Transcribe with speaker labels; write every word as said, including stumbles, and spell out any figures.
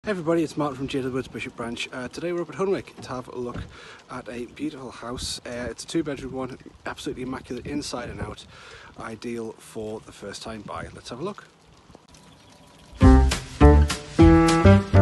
Speaker 1: Hey everybody, it's Martin from J W Woods Bishop Branch. Uh, today we're up at Hunwick to have a look at a beautiful house. Uh, it's a two bedroom one, absolutely immaculate inside and out, ideal for the first time buyer. Let's have a look.